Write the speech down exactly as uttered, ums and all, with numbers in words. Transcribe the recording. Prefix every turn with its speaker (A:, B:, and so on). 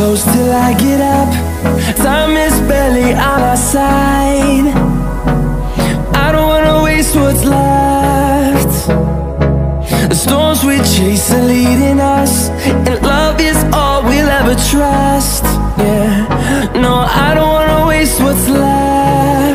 A: close till I get up. Time is barely on our side. I don't wanna waste what's left. The storms we chase are leading us, and love is all we'll ever trust. Yeah, no, I don't wanna waste what's left.